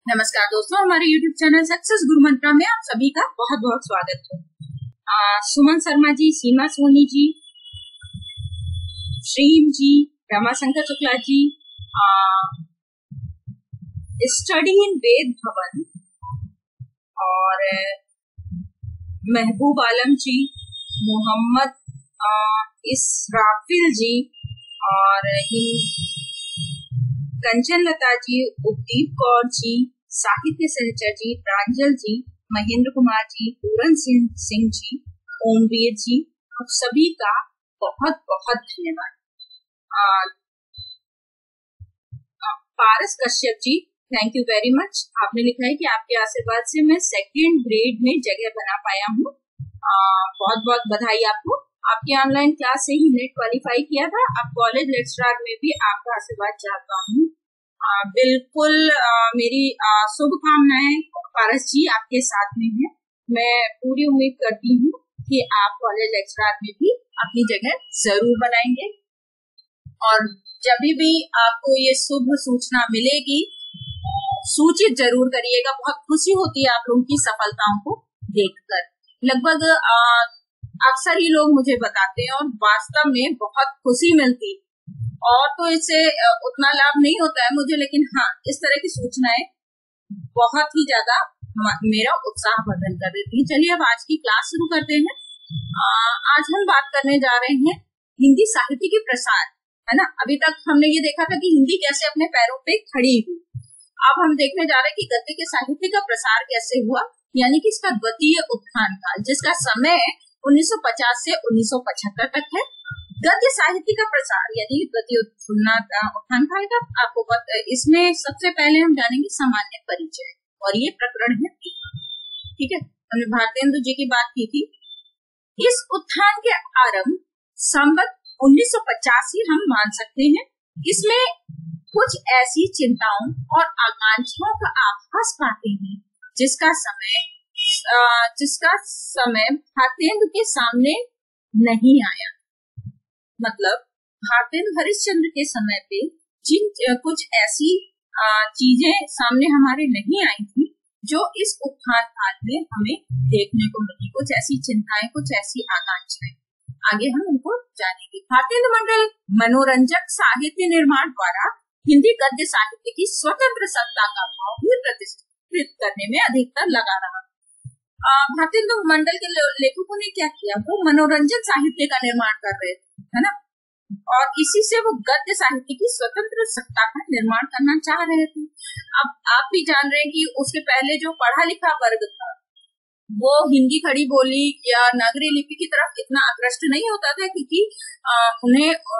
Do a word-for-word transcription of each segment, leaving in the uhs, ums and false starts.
नमस्कार दोस्तों, हमारे यूट्यूब चैनल सक्सेस गुरु मंत्रा में आप सभी का बहुत बहुत स्वागत है। आ, सुमन शर्मा जी, सीमा सोनी जी, श्रीम जी, रमाशंकर शुक्ला जी, स्टडी इन वेद भवन और महबूब आलम जी, मोहम्मद इसराफिल जी और कंचन लता जी, उपदीप कौर जी, साहित्य सहचर जी, प्रांजल जी, महेंद्र कुमार जी, पूरन सिंह सिंह जी, ओमवीर जी, आप सभी का बहुत बहुत धन्यवाद। Paras Kashyap ji, thank you very much. आपने लिखा है कि आपके आशीर्वाद से मैं सेकेंड ग्रेड में जगह बना पाया हूँ। बहुत बहुत बधाई आपको। आपकी ऑनलाइन क्लास से ही नेट क्वालिफाई किया था। अब कॉलेज लेक्चरार में भी आपका आशीर्वाद चाहता हूँ। बिल्कुल आ, मेरी शुभकामनाएं पारस जी आपके साथ में है। मैं पूरी उम्मीद करती हूँ कि आप कॉलेज लेक्चरार में भी अपनी जगह जरूर बनाएंगे और जब भी आपको ये शुभ सूचना मिलेगी सूचित जरूर करिएगा। बहुत खुशी होती है आप लोगों की सफलताओं को देखकर। लगभग अक्सर ही लोग मुझे बताते हैं और वास्तव में बहुत खुशी मिलती है। और तो इससे उतना लाभ नहीं होता है मुझे, लेकिन हाँ, इस तरह की सूचनाएं बहुत ही ज्यादा मेरा उत्साह वर्धन कर देती है। चलिए अब आज की क्लास शुरू करते हैं। आ, आज हम बात करने जा रहे हैं हिंदी साहित्य के प्रसार, है ना। अभी तक हमने ये देखा था कि हिंदी कैसे अपने पैरों पे खड़ी हुई। अब हम देखने जा रहे हैं कि गद्य के साहित्य का प्रसार कैसे हुआ, यानी कि इसका द्वितीय उत्थान काल, जिसका समय उन्नीस सौ पचास से उन्नीस सौ पचहत्तर तक है। गद्य साहित्य का प्रसार यानी द्वितीय उत्थान काल का आपको पता। इसमें सबसे पहले हम जानेंगे सामान्य परिचय और ये प्रकरण है। ठीक है, हमने भारतेंदु जी की बात की थी। इस उत्थान के आरंभ संवत उन्नीस सौ पचासी हम मान सकते हैं। इसमें कुछ ऐसी चिंताओं और आकांक्षाओं का आभास पाते हैं जिसका समय जिसका समय भारतेंदु के सामने नहीं आया। मतलब भारतेंदु हरिश्चंद्र के समय पे जिन कुछ ऐसी चीजें सामने हमारे नहीं आई थी जो इस उत्थान काल में हमें देखने को मिली। कुछ ऐसी चिंताएं, कुछ ऐसी आकांक्षाएं, आगे हम उनको जानेंगे। भारतेंदु मंडल मनोरंजक साहित्य निर्माण द्वारा हिंदी गद्य साहित्य की स्वतंत्र सत्ता का भाव भी प्रतिष्ठित करने में अधिकतर लगा रहा। भारतेंदु मंडल के लेखकों ने क्या किया, वो मनोरंजन साहित्य का निर्माण कर रहे थे, है ना, और इसी से वो गद्य साहित्य की स्वतंत्र सत्ता का निर्माण करना चाह रहे थे। अब आप भी जान रहे हैं कि उसके पहले जो पढ़ा लिखा वर्ग था वो हिंदी खड़ी बोली या नागरी लिपि की तरफ इतना आकृष्ट नहीं होता था, क्योंकि उन्हें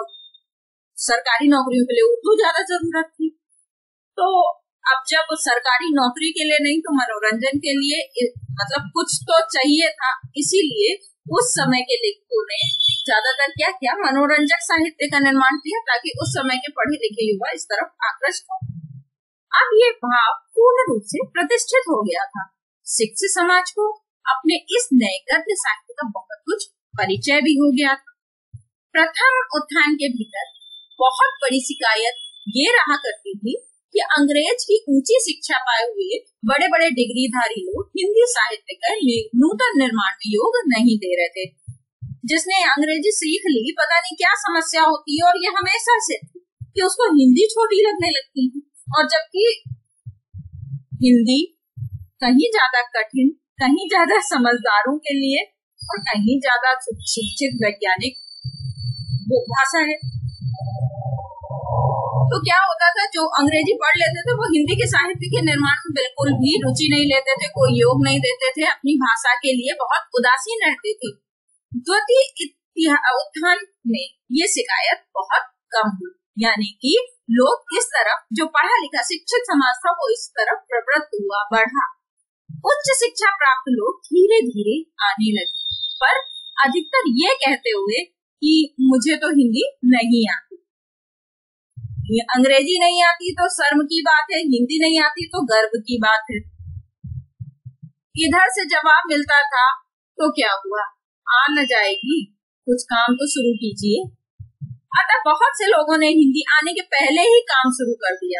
सरकारी नौकरियों के लिए उर्दू ज्यादा जरूरत थी। तो अब जब सरकारी नौकरी के लिए नहीं तो मनोरंजन के लिए मतलब कुछ तो चाहिए था, इसीलिए उस समय के लेखकों ने ज्यादातर क्या किया, मनोरंजक साहित्य का निर्माण किया ताकि उस समय के पढ़े लिखे युवा इस तरफ आकृष्ट हो। अब ये भाव पूर्ण रूप से प्रतिष्ठित हो गया था। शिक्षित समाज को अपने इस नए गद्य साहित्य का बहुत कुछ परिचय भी हो गया था। प्रथम उत्थान के भीतर बहुत बड़ी शिकायत ये रहा करती थी कि अंग्रेज की ऊंची शिक्षा पाए हुए बड़े बड़े डिग्रीधारी लोग हिंदी साहित्य का नूतन निर्माण में योग नहीं दे रहे थे। जिसने अंग्रेजी सीख ली, पता नहीं क्या समस्या होती है, और ये हमेशा से थी कि उसको हिंदी छोटी लगने लगती है, और जबकि हिंदी कहीं ज्यादा कठिन, कहीं ज्यादा समझदारों के लिए और कहीं ज्यादा शिक्षित वैज्ञानिक भाषा है। तो क्या होता था, जो अंग्रेजी पढ़ लेते थे वो हिंदी के साहित्य के निर्माण में बिल्कुल भी रुचि नहीं लेते थे, कोई योग नहीं देते थे, अपनी भाषा के लिए बहुत उदासीन रहते थे। द्वितीय उत्थान में ये शिकायत बहुत कम हुई, यानी कि लोग इस तरफ, जो पढ़ा लिखा शिक्षित समाज था वो इस तरफ प्रवृत्त हुआ, बढ़ा। उच्च शिक्षा प्राप्त लोग धीरे धीरे आने लगे, पर अधिकतर ये कहते हुए कि मुझे तो हिंदी नहीं आती। अंग्रेजी नहीं आती तो शर्म की बात है, हिंदी नहीं आती तो गर्व की बात है। इधर से जवाब मिलता था तो क्या हुआ, आ न जाएगी, कुछ काम तो शुरू कीजिए। अतः बहुत से लोगों ने हिंदी आने के पहले ही काम शुरू कर दिया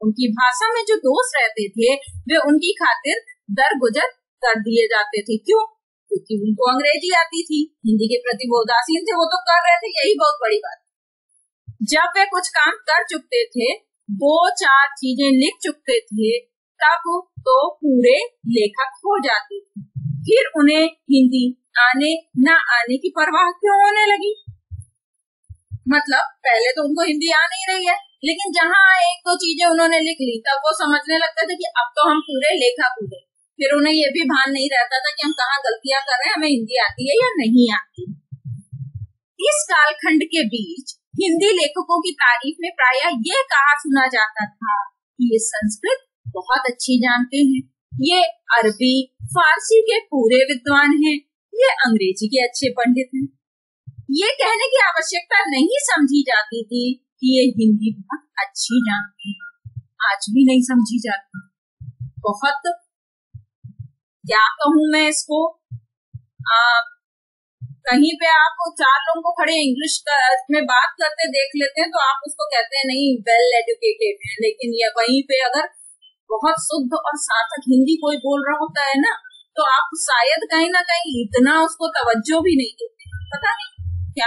उनकी भाषा में जो दोष रहते थे वे उनकी खातिर दरगुजर कर दिए जाते थे। क्यों? क्योंकि उनको अंग्रेजी आती थी, हिंदी के प्रति वो उदासीन थे, वो तो कर रहे थे, यही बहुत बड़ी बात। जब वे कुछ काम कर चुकते थे, दो चार चीजें लिख चुकते थे, तब तो पूरे लेखक हो जाते थे। फिर उन्हें हिंदी आने न आने की परवाह क्यों होने लगी? मतलब पहले तो उनको हिंदी आ नहीं रही है, लेकिन जहाँ एक दो चीजें उन्होंने लिख ली तब वो समझने लगते थे कि अब तो हम पूरे लेखक हो गए। फिर उन्हें ये भी भान नहीं रहता था कि हम कहाँ गलतियां कर रहे हैं, हमें हिंदी आती है या नहीं आती। इस कालखंड के बीच हिंदी लेखकों की तारीफ में प्रायः ये कहा सुना जाता था कि ये संस्कृत बहुत अच्छी जानते हैं, ये अरबी फारसी के पूरे विद्वान हैं, ये अंग्रेजी के अच्छे पंडित हैं। ये कहने की आवश्यकता नहीं समझी जाती थी कि ये हिंदी बहुत अच्छी जानते हैं। आज भी नहीं समझी जाती। बहुत क्या कहूँ मैं इसको, आ, कहीं पे आप चार लोगों को खड़े इंग्लिश में बात करते देख लेते हैं तो आप उसको कहते हैं नहीं वेल एजुकेटेड है, लेकिन ये वहीं पे अगर बहुत शुद्ध और सार्थक हिंदी कोई बोल रहा होता है ना, तो आप शायद कहीं ना कहीं इतना उसको तवज्जो भी नहीं देते। पता नहीं क्या,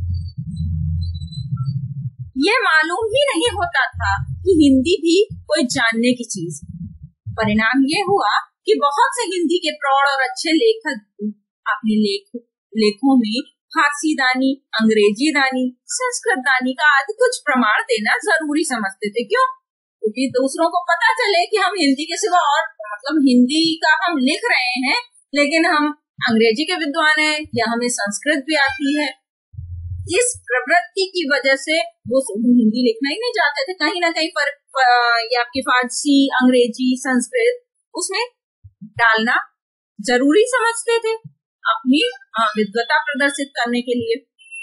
ये मालूम ही नहीं होता था कि हिंदी भी कोई जानने की चीज है। परिणाम ये हुआ कि बहुत से हिंदी के प्रौढ़ और अच्छे लेखक अपने लेख लेखों में फारसी दानी, अंग्रेजी दानी, संस्कृत दानी का आदि कुछ प्रमाण देना जरूरी समझते थे। क्यों? क्योंकि दूसरों को पता चले कि हम हिंदी के सिवा और मतलब हिंदी का हम लिख रहे हैं, लेकिन हम अंग्रेजी के विद्वान हैं या हमें संस्कृत भी आती है। इस प्रवृत्ति की वजह से वो हिंदी लिखना ही नहीं चाहते थे। कहीं ना कहीं पर, पर या आपकी फारसी, अंग्रेजी, संस्कृत उसमें डालना जरूरी समझते थे अपनी विद्वता प्रदर्शित करने के लिए।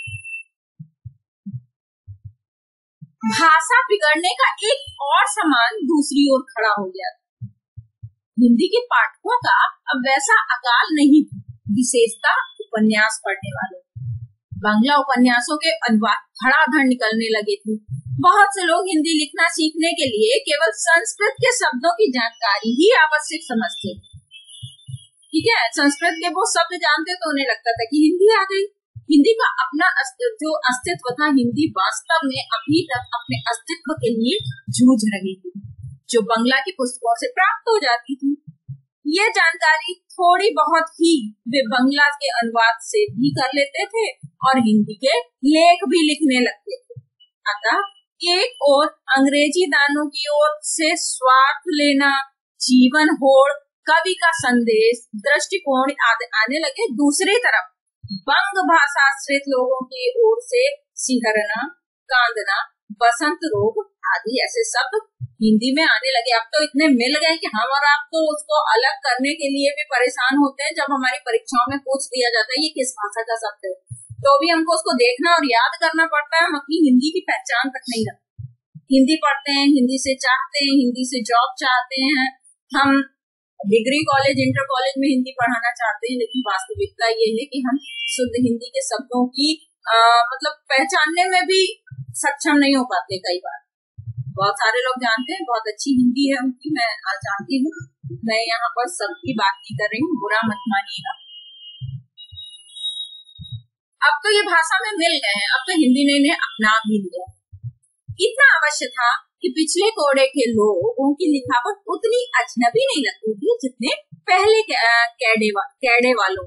भाषा बिगड़ने का एक और समान दूसरी ओर खड़ा हो गया था। हिंदी के पाठकों का अब वैसा अकाल नहीं, विशेषता उपन्यास पढ़ने वालों। बांग्ला उपन्यासों के अनुवाद धड़ाधड़ निकलने लगे थे। बहुत से लोग हिंदी लिखना सीखने के लिए केवल संस्कृत के शब्दों की जानकारी ही आवश्यक समझते। ठीक है, संस्कृत के वो शब्द जानते तो उन्हें लगता था कि हिंदी आ गई। हिंदी का अपना अस्तित्व जो अस्तित्व था, हिंदी वास्तव में अभी तक अपने अस्तित्व के लिए जूझ रही थी, जो बांग्ला की पुस्तकों से प्राप्त हो जाती थी। ये जानकारी थोड़ी बहुत ही वे बांग्ला के अनुवाद से भी कर लेते थे और हिंदी के लेख भी लिखने लगते थे। अतः एक और अंग्रेजी दानों की ओर से स्वार्थ लेना, जीवन होड़, कवि का संदेश, दृष्टिकोण आने लगे। दूसरी तरफ बंग भाषा आश्रित लोगों की ओर से सिहरना, कांदना, बसंत रोग आदि ऐसे शब्द हिंदी में आने लगे। अब तो इतने मिल गए कि हम और आप तो उसको अलग करने के लिए भी परेशान होते हैं। जब हमारी परीक्षाओं में पूछ दिया जाता है ये किस भाषा का शब्द है, तो भी हमको उसको देखना और याद करना पड़ता है। हम अपनी हिंदी की पहचान तक नहीं रखते। हिंदी पढ़ते हैं, हिंदी से चाहते हैं, हिंदी से जॉब चाहते हैं, हम डिग्री कॉलेज, इंटर कॉलेज में हिंदी पढ़ाना चाहते हैं, लेकिन वास्तविकता ये है कि हम शुद्ध हिंदी के शब्दों की आ, मतलब पहचानने में भी सक्षम नहीं हो पाते कई बार। बहुत सारे लोग जानते हैं बहुत अच्छी हिंदी है उनकी, मैं जानती हूँ। मैं यहाँ पर सबकी बात नहीं कर रही हूँ, बुरा मत मानिएगा। अब तो ये भाषा में मिल गए हैं, अब तो हिंदी ने इन्हें अपना भी लिया। इतना अवश्य था कि पिछले कोड़े के लोगों की लिखावट उतनी अजनबी नहीं लगती थी जितने पहले कैडे, वा, कैडे वालों।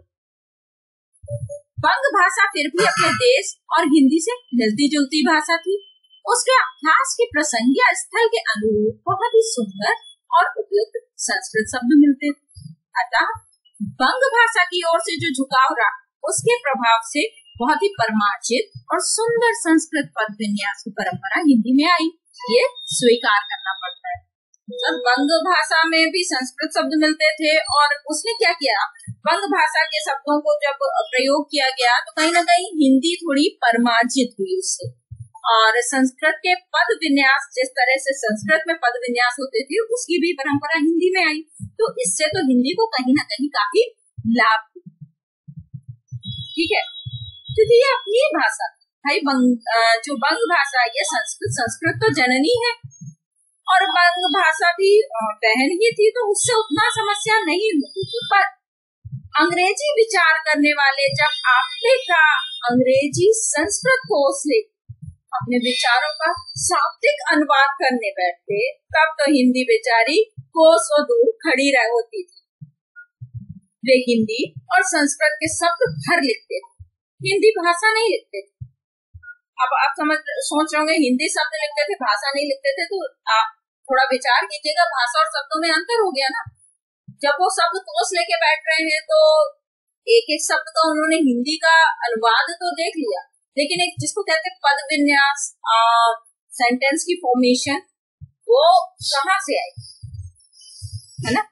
बंग भाषा फिर भी अपने देश और हिंदी से मिलती जुलती भाषा थी। उसके अभ्यास के प्रसंग या स्थल के अनुरूप बहुत ही सुंदर और उपयुक्त संस्कृत शब्द मिलते थे। अतः बंग भाषा की ओर से जो झुकाव रहा, उसके प्रभाव से बहुत ही परमार्जित और सुंदर संस्कृत पद विन्यास की परंपरा हिंदी में आई। ये स्वीकार करना पड़ता है। मतलब बंग भाषा में भी संस्कृत शब्द मिलते थे और उसने क्या किया, बंग भाषा के शब्दों को जब प्रयोग किया गया तो कहीं ना कहीं हिंदी थोड़ी परमार्जित हुई उससे। और संस्कृत के पद विन्यास, जिस तरह से संस्कृत में पद विन्यास होते थे, उसकी भी परंपरा हिंदी में आई। तो इससे तो हिंदी को कहीं ना कहीं काफी लाभ, ठीक है, क्योंकि ये अपनी भाषा भाई बंग, जो बंग भाषा ये संस्कृत संस्कृत तो जननी है और वंग भाषा भी बहन ही थी, तो उससे उतना समस्या नहीं होती थी। पर अंग्रेजी विचार करने वाले जब आपने का अंग्रेजी संस्कृत कोश से अपने विचारों का शाब्दिक अनुवाद करने बैठते, तब तो हिंदी बेचारी कोसों दूर खड़ी रह होती थी। वे हिंदी और संस्कृत के शब्द भर लिखते थे, हिंदी भाषा नहीं लिखते थे। अब आप समझ सोच रहे होंगे हिंदी शब्द लिखते थे, भाषा नहीं लिखते थे, तो आप थोड़ा विचार कीजिएगा, भाषा और शब्दों में अंतर हो गया ना। जब वो शब्द कोश लेके बैठ रहे हैं तो एक एक शब्द का उन्होंने हिंदी का अनुवाद तो देख लिया, लेकिन एक जिसको कहते हैं पद विन्यास, सेंटेंस की फॉर्मेशन, वो कहाँ से आई, है ना।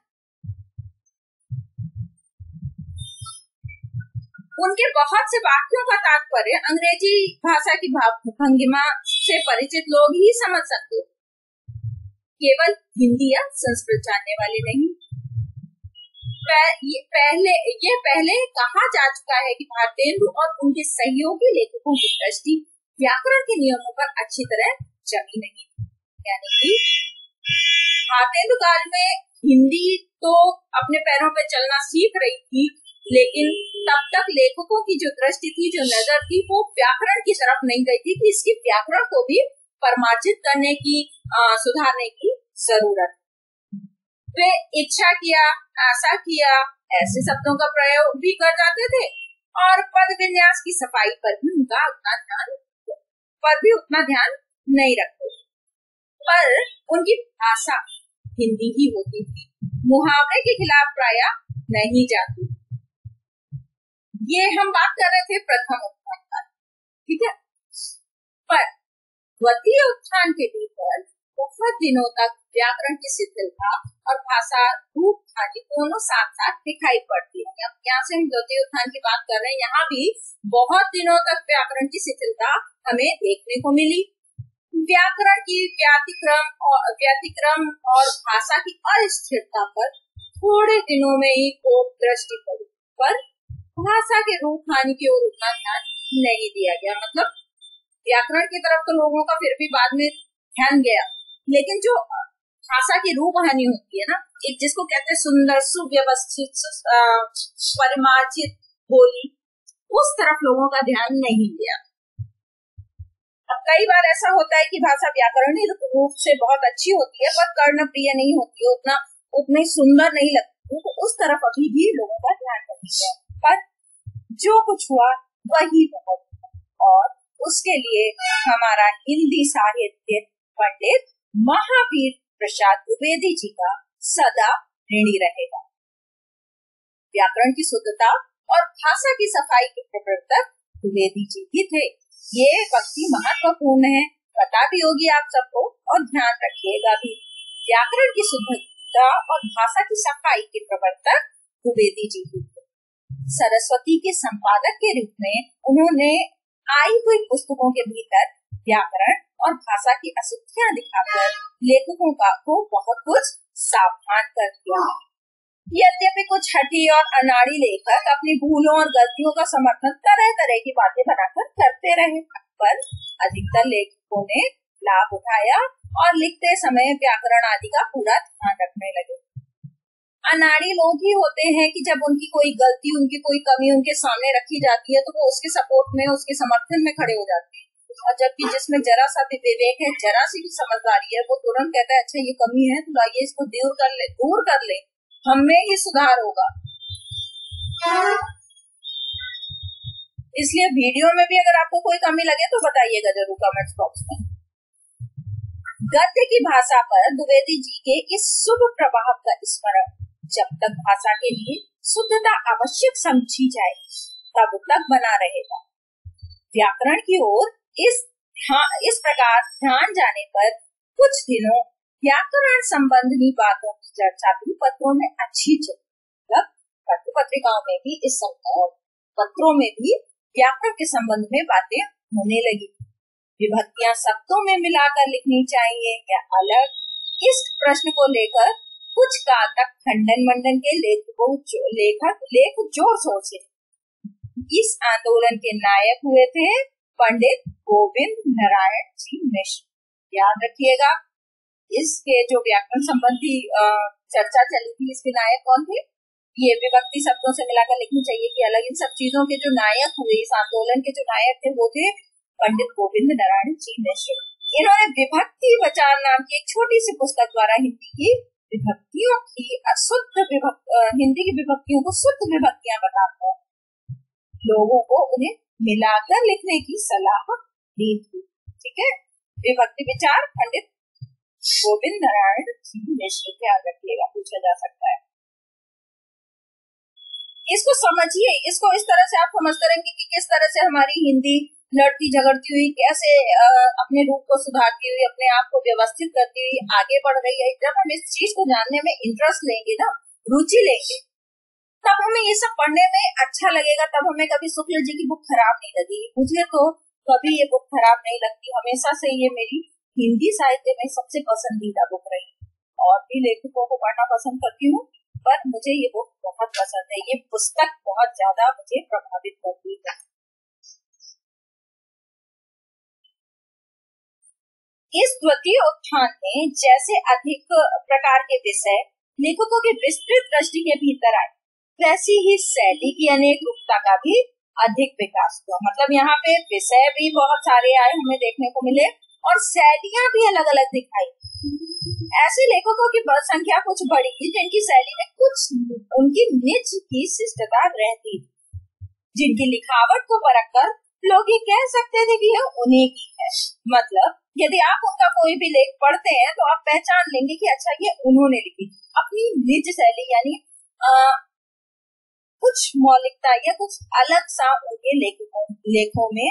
उनके बहुत से वाक्यों का तात्पर्य अंग्रेजी भाषा की भंगिमा से परिचित लोग ही समझ सकते, केवल हिंदी या संस्कृत जानने वाले नहीं। ये पहले ये पहले कहा जा चुका है कि भारतेंदु और उनके सहयोगी लेखकों की दृष्टि व्याकरण के नियमों पर अच्छी तरह जमी नहीं, यानी कि भारतेंदु काल में हिंदी तो अपने पैरों पर चलना सीख रही थी, लेकिन तब तक लेखकों की जो दृष्टि थी, जो नजर थी, वो व्याकरण की तरफ नहीं गई थी कि इसकी व्याकरण को भी परमार्जित करने की, आ, सुधारने की जरूरत। वे इच्छा किया, आशा किया, ऐसे शब्दों का प्रयोग भी कर जाते थे, और पद विन्यास की सफाई पर भी उनका उतना ध्यान पर भी उतना ध्यान नहीं रखते। पर उनकी भाषा हिंदी ही होती थी, मुहावरे के खिलाफ प्रायः नहीं जाती। ये हम बात कर रहे थे प्रथम उत्थान का, ठीक है। पर द्वितीय उत्थान के भीतर बहुत दिनों तक व्याकरण की शिथिलता और भाषा रूप आदि दोनों साथ साथ दिखाई पड़ती है। अब यहाँ से हम द्वितीय उत्थान की बात कर रहे हैं, यहाँ भी बहुत दिनों तक व्याकरण की शिथिलता हमें देखने को मिली। व्याकरण की व्यातिक्रम और व्यतिक्रम और भाषा की अस्थिरता पर थोड़े दिनों में ही कोप दृष्टि पड़ी, पर भाषा के रूप हानि की ओर उतना ध्यान नहीं दिया गया। मतलब व्याकरण की तरफ तो लोगों का फिर भी बाद में ध्यान गया, लेकिन जो भाषा की रूप हानि होती है ना, एक जिसको कहते हैं सुंदर, सुव्यवस्थित, परिमार्जित बोली, उस तरफ लोगों का ध्यान नहीं गया। अब कई बार ऐसा होता है कि भाषा व्याकरणिक रूप से बहुत अच्छी होती है, पर कर्णप्रिय नहीं होती, उतना उतनी सुंदर नहीं लगती, तो उस तरफ अभी भी लोगों का ध्यान नहीं गया। पर जो कुछ हुआ वही बहुत, और उसके लिए हमारा हिंदी साहित्य पंडित महावीर प्रसाद द्विवेदी जी का सदा ऋणी रहेगा। व्याकरण की शुद्धता और भाषा की सफाई के प्रवर्तक द्विवेदी जी ही थे। ये व्यक्ति महत्वपूर्ण है, पता भी होगी आप सबको, और ध्यान रखिएगा भी। व्याकरण की शुद्धता और भाषा की सफाई के प्रवर्तक द्विवेदी जी ही थे। सरस्वती के संपादक के रूप में उन्होंने आई हुई पुस्तकों के भीतर व्याकरण और भाषा की अशुद्धियां दिखाकर लेखकों का को बहुत कुछ सावधान कर दिया। यद्यपि कुछ हठी और अनाड़ी लेखक अपनी भूलों और गलतियों का समर्थन तरह तरह की बातें बनाकर करते रहे, पर अधिकतर लेखकों ने लाभ उठाया और लिखते समय व्याकरण आदि का पूरा ध्यान रखने लगे। अनाड़ी लोग ही होते हैं कि जब उनकी कोई गलती, उनकी कोई कमी उनके सामने रखी जाती है तो वो उसके सपोर्ट में, उसके समर्थन में खड़े हो जाते हैं, और जबकि जिसमें जरा सा भी विवेक है, जरा सी भी समझदारी है, वो तुरंत कहता है अच्छा ये कमी है तो आइए इसको दूर कर ले दूर कर ले हमें ही सुधार होगा। इसलिए वीडियो में भी अगर आपको कोई कमी लगे तो बताइएगा जरूर कमेंट बॉक्स में। गद्य की भाषा पर द्विवेदी जी के इस शुभ प्रभाव का स्मरण जब तक भाषा के लिए शुद्धता आवश्यक समझी जाए तब तक बना रहेगा। व्याकरण की ओर इस इस प्रकार ध्यान जाने पर कुछ दिनों व्याकरण संबंधी बातों की चर्चा भी पत्रों में अच्छी चली। मतलब पत्र पत्रिकाओं में भी इस समय पत्रों में भी व्याकरण के संबंध में बातें होने लगी। विभक्तियां शब्दों में मिलाकर लिखनी चाहिए या अलग, इस प्रश्न को लेकर कुछ काल तक खंडन मंडन के लेखकों लेखक लेख जोर शोर से। इस आंदोलन के नायक हुए थे पंडित गोविंद नारायण जी मिश्र। याद रखिएगा, इसके जो व्याकरण संबंधी चर्चा चली थी, इसके नायक कौन थे? ये विभक्ति शब्दों से मिलाकर लिखनी चाहिए कि अलग। इन सब चीजों के जो नायक हुए, इस आंदोलन के जो नायक थे, वो थे पंडित गोविंद नारायण जी मिश्र। इन्होंने विभक्ति विचार नाम की एक छोटी सी पुस्तक द्वारा हिंदी की विभक्तियों की अशुद्ध विभक्ति हिंदी की विभक्तियों को शुद्ध विभक्तियां बताकर लोगों को उन्हें मिलाकर लिखने की सलाह दी थी। ठीक है, विभक्ति विचार पंडित गोविंद नारायण जी मिश्र, ध्यान रखिएगा, पूछा जा सकता है। इसको समझिए, इसको इस तरह से आप समझते रहेंगे कि किस तरह से हमारी हिंदी लड़ती झगड़ती हुई, कैसे अपने रूप को सुधारती हुई, अपने आप को व्यवस्थित करती हुई आगे बढ़ रही है। जब हम इस चीज को जानने में इंटरेस्ट लेंगे ना, रुचि लेंगे, तब हमें ये सब पढ़ने में अच्छा लगेगा। तब हमें कभी शुक्ल जी की बुक खराब नहीं लगेगी। मुझे तो कभी ये बुक खराब नहीं लगती, हमेशा से ये मेरी हिंदी साहित्य में सबसे पसंदीदा बुक रही। और भी लेखकों को पढ़ना पसंद करती हूँ, पर मुझे ये बुक बहुत पसंद है। ये पुस्तक बहुत ज्यादा मुझे प्रभावित करती है। इस द्वितीय उत्थान में जैसे अधिक प्रकार के विषय लेखकों के विस्तृत दृष्टि के भीतर आए, वैसी ही शैली की अनेक रूपता का भी अधिक विकास हुआ। मतलब यहाँ पे विषय भी बहुत सारे आए, हमें देखने को मिले, और शैलियां भी अलग अलग दिखाई। ऐसे लेखकों की बल संख्या कुछ बढ़ी जिनकी शैली में कुछ उनकी निज की शिष्टता रहती, जिनकी लिखावट को परखकर लोग ये कह सकते थे कि यह उन्हीं की है। मतलब यदि आप उनका कोई भी लेख पढ़ते हैं तो आप पहचान लेंगे कि अच्छा ये उन्होंने लिखी। अपनी निज शैली यानी आ, कुछ मौलिकता या कुछ अलग सा उनके लेखों लेखों में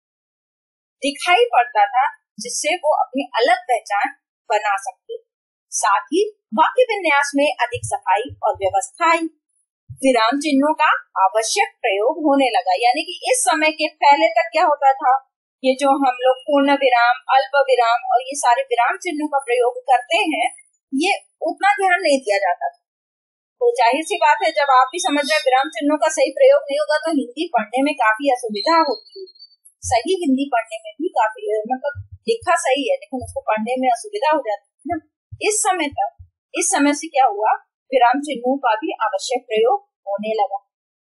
दिखाई पड़ता था, जिससे वो अपनी अलग पहचान बना सकते। साथ ही वाक्य विन्यास में अधिक सफाई और व्यवस्था आई। विराम चिन्हों का आवश्यक प्रयोग होने लगा। यानी कि इस समय के पहले तक क्या होता था, ये जो हम लोग पूर्ण विराम, अल्प विराम और ये सारे विराम चिन्हों का प्रयोग करते हैं, ये उतना ध्यान नहीं दिया जाता था। तो जाहिर सी बात है, जब आप भी समझ रहे हैं विराम चिन्हों का सही प्रयोग नहीं होगा तो हिंदी पढ़ने में काफी असुविधा होती है। सही हिंदी पढ़ने में भी काफी, मतलब लिखा सही है लेकिन उसको पढ़ने में असुविधा हो जाती है। इस समय तक इस समय से क्या हुआ, विराम चिन्हों का भी आवश्यक प्रयोग होने लगा।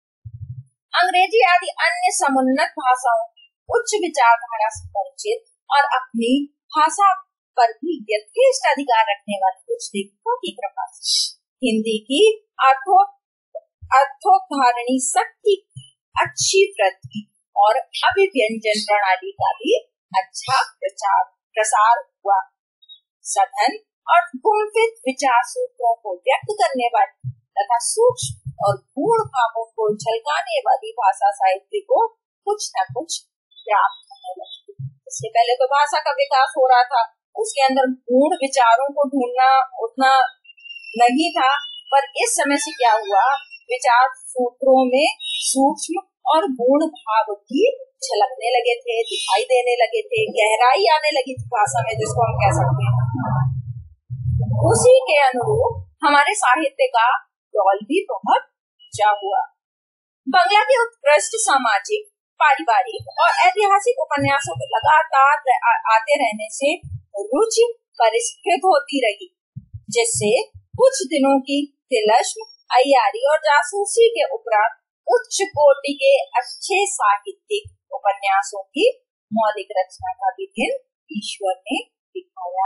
अंग्रेजी आदि अन्य समुन्नत भाषाओं उच्च विचारधारा से परिचित और अपनी भाषा पर भी यथेष्ट अधिकार रखने वाले कुछ लेखकों की कृपा से हिंदी की अर्थो अर्थोद्धारणी शक्ति की अच्छी वृद्धि और अभिव्यंजन प्रणाली का भी अच्छा प्रचार प्रसार हुआ। सघन और गुणवित विचार सूत्रों को व्यक्त करने वाली तथा सूक्ष्म और गूढ़ भावों को झलकाने वाली भाषा साहित्य को कुछ न कुछ प्राप्त होने लगी। इससे पहले तो भाषा का विकास हो रहा था, उसके अंदर गूढ़ विचारों को ढूंढना उतना नहीं था, पर इस समय से क्या हुआ, विचार सूत्रों में सूक्ष्म और गूढ़ भाव भी झलकने लगे थे, दिखाई देने लगे थे, गहराई आने लगी थी भाषा में, जिसको हम कह सकते हैं। उसी के अनुरूप हमारे साहित्य का दौर भी बहुत ऊंचा हुआ। बंगला के उत्कृष्ट सामाजिक, पारिवारिक और ऐतिहासिक उपन्यासों के लगातार आते रहने से रुचि परिस्फुट होती रही, जिससे कुछ दिनों की तिलस्म, अय्यारी और जासूसी के उपरांत उच्च कोटि के अच्छे साहित्यिक उपन्यासों की मौलिक रचना का भी दिन ईश्वर ने दिखाया।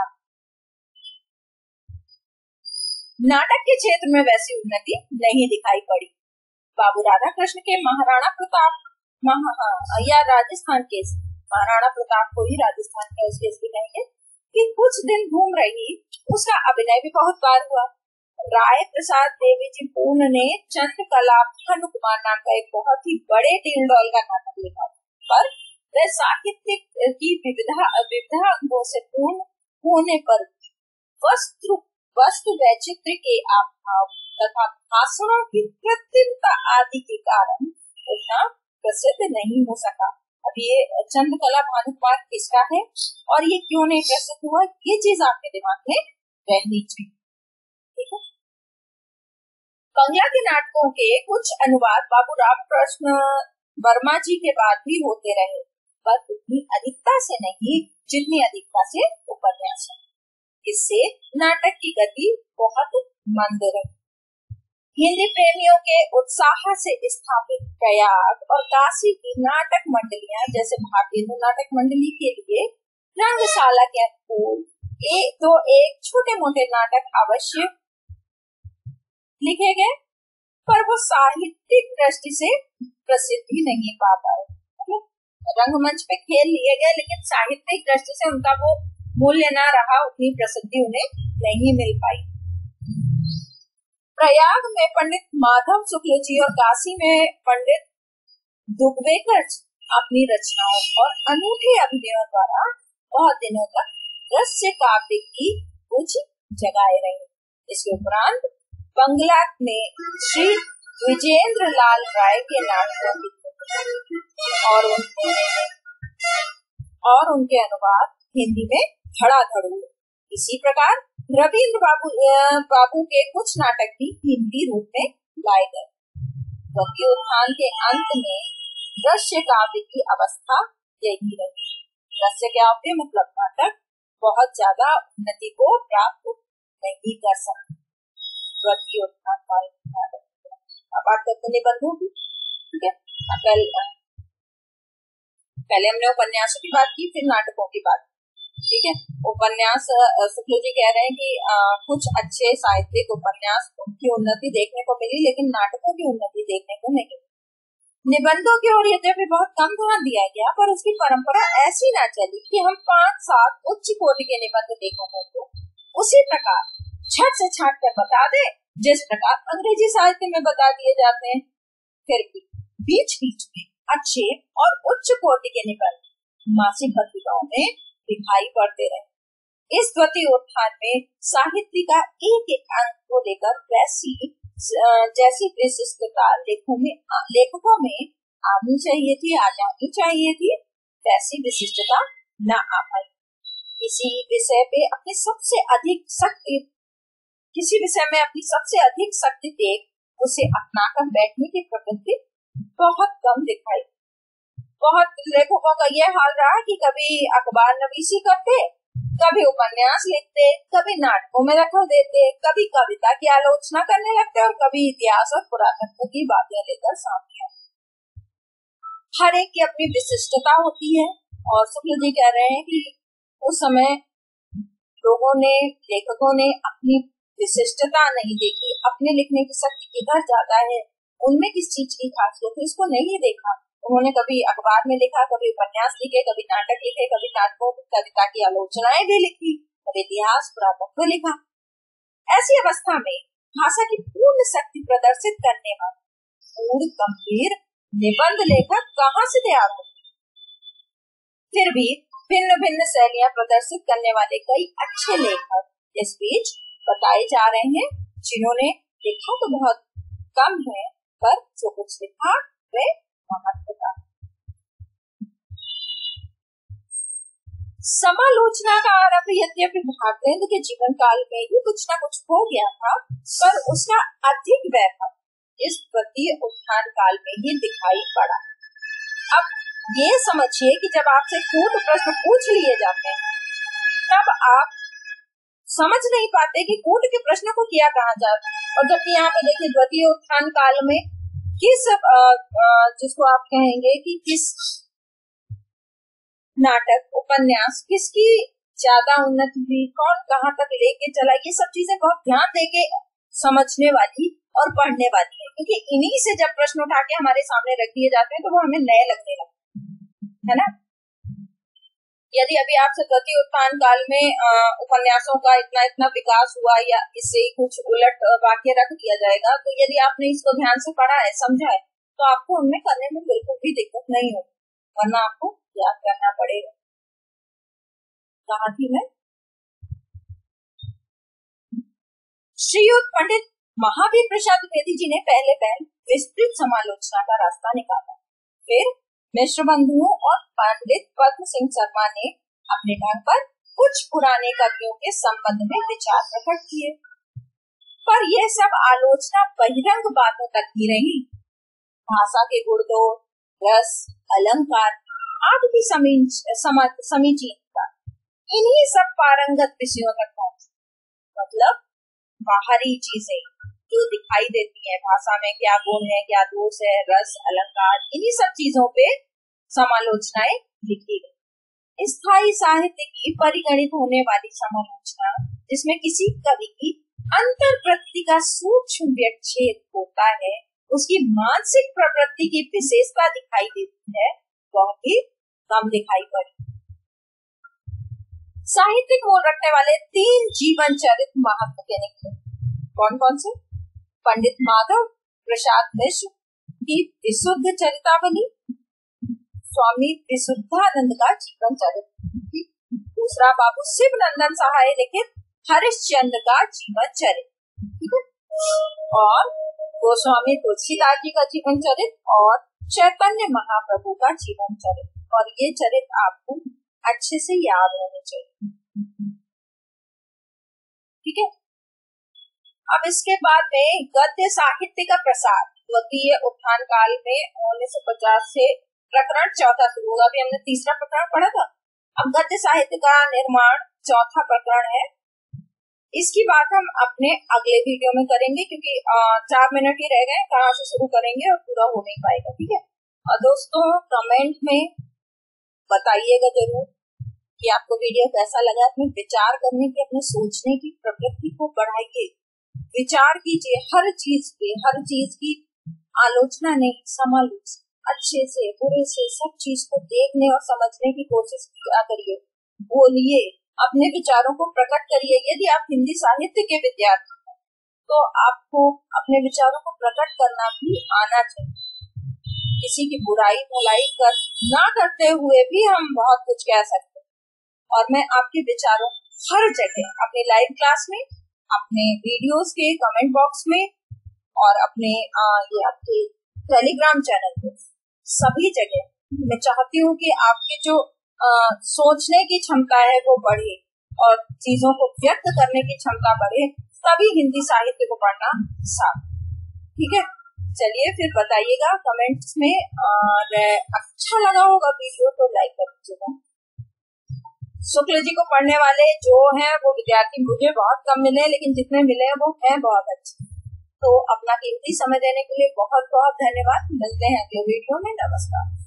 नाटक के क्षेत्र में वैसी उन्नति नहीं दिखाई पड़ी। बाबू राधा कृष्ण के महाराणा प्रताप महा, या राजस्थान के महाराणा प्रताप को ही राजस्थान का केस भी कहेंगे कि कुछ दिन घूम रही, उसका अभिनय भी बहुत बार हुआ। राय प्रसाद देवी जी पूर्ण ने चंद्रकला भानु कुमार नाम का एक बहुत ही बड़े डील का नाटक लिखा, पर वह साहित्य की विविधा विविधा अंगों से पूर्ण होने पर वस्तु वस्तु वैचित्र के अभाव तथा भाषणों की कृत्रिमता आदि के कारण उतना प्रसिद्ध नहीं हो सका। अब ये चंद्रकला भानु कुमार किसका है और ये क्यों नहीं प्रसिद्ध हुआ, ये चीज आपके दिमाग में रहनी चाहिए। ठीक है, बंगला के नाटकों के कुछ अनुवाद बाबू रामकृष्ण वर्मा जी के बाद भी होते रहे, पर उतनी अधिकता से नहीं जितनी अधिकता से उपन्यास है। इससे नाटक की गति बहुत मंद रही। हिंदी प्रेमियों के उत्साह से स्थापित प्रयाग और काशी की नाटक मंडलियां, जैसे भारतीय नाटक मंडली के लिए रंगशाला के अनुकूल एक दो एक छोटे मोटे नाटक अवश्य लिखे गए, पर वो साहित्यिक दृष्टि से प्रसिद्धि नहीं पा पाए। रंगमंच पे खेल लिए गए, लेकिन साहित्यिक दृष्टि से उनका वो मूल्य ना रहा, उतनी प्रसिद्धि उन्हें नहीं मिल पाई। प्रयाग में पंडित माधव शुक्ल जी और काशी में पंडित दुग्वेकर अपनी रचनाओं और अनूठे अभिनयों द्वारा बहुत दिनों तक दृश्य काव्य की रुचि जगाए रहे। इसके उपरांत बंगला में श्री विजेंद्र लाल राय के नाटकों की और उनके और उनके अनुवाद हिंदी में धड़ाधड़ हुए। इसी प्रकार रविंद्र बाबू बाबू के कुछ नाटक भी हिंदी रूप में लाए गए। द्वितीय उत्थान के अंत में दृश्य काव्य की अवस्था यही रही। दृश्य काव्य मतलब नाटक बहुत ज्यादा उन्नति को प्राप्त नहीं कर सकते। द्वितीय उत्थान काल अब बात करते निबंधों की। ठीक है, कल पहले हमने उपन्यासों की बात की, फिर नाटकों की बात। ठीक है, उपन्यास शुक्ल जी कह रहे हैं कि आ, कुछ अच्छे साहित्यिक उपन्यास की उन्नति देखने को मिली, लेकिन नाटकों की उन्नति देखने को नहीं मिली। निबंधों की ओर यद्यपि बहुत कम ध्यान दिया गया, पर उसकी परंपरा ऐसी ना चली कि हम पांच सात उच्च कोटि के निबंध लेखकों को उसी प्रकार छट से छाट कर बता दे जिस प्रकार अंग्रेजी साहित्य में बता दिए जाते हैं। फिर भी बीच बीच में अच्छे और उच्च कोटि के निबंध मासिक पत्रिकाओं में दिखाई पड़ते रहे। इस द्वितीय उत्थान में साहित्य का एक एक अंक को लेकर वैसी जैसी विशिष्टता लेखों में लेखकों में आनी चाहिए थी, आ जानी चाहिए थी, वैसी विशिष्टता न आ पाई। किसी विषय पे अपनी सबसे अधिक शक्ति किसी विषय में अपनी सबसे अधिक शक्ति देख उसे अपनाकर बैठने की प्रवृत्ति बहुत कम दिखाई। बहुत लेखकों का यह हाल रहा कि कभी अखबार नवीसी करते, कभी उपन्यास लिखते, कभी नाटकों में दखल देते, कभी कविता की आलोचना करने लगते और कभी इतिहास और पुरातत्व की बातें लेकर सामने आते। हर एक की अपनी विशिष्टता होती है और शुक्ल जी कह रहे हैं कि उस समय लोगों ने लेखकों ने अपनी विशिष्टता नहीं देखी, अपने लिखने की शक्ति किधर ज्यादा है, उनमें किस चीज की खासियत है, इसको नहीं देखा। उन्होंने कभी अखबार में लिखा, कभी उपन्यास लिखे, कभी नाटक लिखे, कभी नाटकों कविता की आलोचनाएं भी लिखी, कभी इतिहास पुरातत्व लिखा। ऐसी अवस्था में भाषा की पूर्ण शक्ति प्रदर्शित करने वाले पूर्ण गंभीर निबंध लेखक कहाँ से तैयार हो? फिर भी भिन्न भिन्न शैलियां प्रदर्शित करने वाले कई अच्छे लेखक इस बीच बताए जा रहे हैं, जिन्होंने लिखा तो बहुत कम है, पर जो कुछ लिखा वे महत्व का। समालोचना का आरंभ यद्यपि भारतेंद्र के जीवन काल में ही कुछ न कुछ हो गया था, पर उसका अधिक वैभव इस द्वितीय उत्थान काल में ही दिखाई पड़ा। अब ये समझिए कि जब आपसे कूट प्रश्न पूछ लिए जाते हैं, तब आप समझ नहीं पाते कि कूट के प्रश्न को किया कहा जाए। और जबकि यहाँ पे देखिए द्वितीय उत्थान काल में किस आ, आ, जिसको आप कहेंगे कि किस नाटक उपन्यास किसकी ज्यादा उन्नति हुई, कौन कहाँ तक लेके चला, ये सब चीजें बहुत ध्यान देके समझने वाली और पढ़ने वाली है, क्योंकि इन्हीं से जब प्रश्न उठा के हमारे सामने रख दिए जाते हैं तो वो हमें नए लगने लगते हैं, है ना। यदि अभी आपसे द्वितीय उत्थान काल में आ, उपन्यासों का इतना इतना विकास हुआ या इससे कुछ उलट वाक्य रख दिया जाएगा, तो यदि आपने इसको ध्यान से पढ़ा है, समझा है, तो आपको उनमें करने में बिल्कुल भी दिक्कत नहीं होगी, वरना आपको याद करना पड़ेगा। कहाँ थी मैं? श्रीयुत पंडित महावीर प्रसाद द्विवेदी जी ने पहले पहल विस्तृत समालोचना का रास्ता निकाला। फिर मिश्र बंधुओं और पंडित पद्म सिंह शर्मा ने अपने ढंग पर कुछ पुराने कवियों के संबंध में विचार प्रकट किए, पर यह सब आलोचना बहिरंग बातों तक ही रही। भाषा के गुणदोष, रस, अलंकार आदि की समीचीनता इन्हीं सब पारंगत विषयों तक पहुंच, मतलब बाहरी चीजें जो दिखाई देती है, भाषा में क्या गुण है, क्या दोष है, रस, अलंकार, इन्हीं सब चीजों पे समालोचनाएं लिखी गई। स्थायी साहित्य की परिगणित होने वाली समालोचना, जिसमें किसी कवि की अंतर्वृत्ति का सूक्ष्म व्यवच्छेद होता है, उसकी मानसिक प्रवृत्ति की विशेषता दिखाई देती है, वह भी कम दिखाई पड़ी। साहित्यिक मोल रखने वाले तीन जीवन चरित्र महत्व के निकले। कौन कौन से? पंडित माधव प्रसाद मिश्र की विशुद्ध चरितावली, स्वामी विशुद्धानंद का जीवन चरित्र, दूसरा बाबू शिवनंदन सहाय लिखित हरिश्चंद्र का जीवन चरित्र, और गोस्वामी तुलसीदास जी का जीवन चरित्र और चैतन्य महाप्रभु का जीवन चरित्र। और ये चरित्र आपको अच्छे से याद होने चाहिए, ठीक है। अब इसके बाद में गद्य साहित्य का प्रसार द्वितीय उत्थान काल में उन्नीस सौ पचास से प्रकरण चौथा शुरू होगा। अभी हमने तीसरा प्रकरण पढ़ा था, अब गद्य साहित्य का निर्माण चौथा प्रकरण है। इसकी बात हम अपने अगले वीडियो में करेंगे, क्योंकि चार मिनट ही रह गए, कहाँ से शुरू करेंगे और पूरा हो नहीं पाएगा, ठीक है। और दोस्तों कमेंट में बताइएगा जरूर कि आपको वीडियो कैसा लगा। अपने विचार करने की, अपने सोचने की प्रवृत्ति को बढ़ाइए, विचार कीजिए, हर चीज की हर चीज की आलोचना नहीं, समालोचना अच्छे से बुरे से सब चीज को देखने और समझने की कोशिश किया करिए। बोलिए, अपने विचारों को प्रकट करिए। यदि आप हिंदी साहित्य के विद्यार्थी हैं तो आपको अपने विचारों को प्रकट करना भी आना चाहिए। किसी की बुराई भलाई कर ना करते हुए भी हम बहुत कुछ कह सकते हैं। और मैं आपके विचारों हर जगह, अपने लाइव क्लास में, अपने वीडियोस के कमेंट बॉक्स में और अपने आ, ये आपके टेलीग्राम चैनल पे, सभी जगह मैं चाहती हूँ कि आपके जो आ, सोचने की क्षमता है वो बढ़े और चीजों को व्यक्त करने की क्षमता बढ़े, तभी हिंदी साहित्य को पढ़ना साफ, ठीक है। चलिए फिर बताइएगा कमेंट्स में, और अच्छा लगा होगा वीडियो तो लाइक कर दीजिएगा। शुक्ल जी को पढ़ने वाले जो हैं वो विद्यार्थी मुझे बहुत कम मिले, लेकिन जितने मिले हैं वो हैं बहुत अच्छे। तो अपना कीमती समय देने के लिए बहुत बहुत धन्यवाद। मिलते हैं अगले वीडियो में। नमस्कार।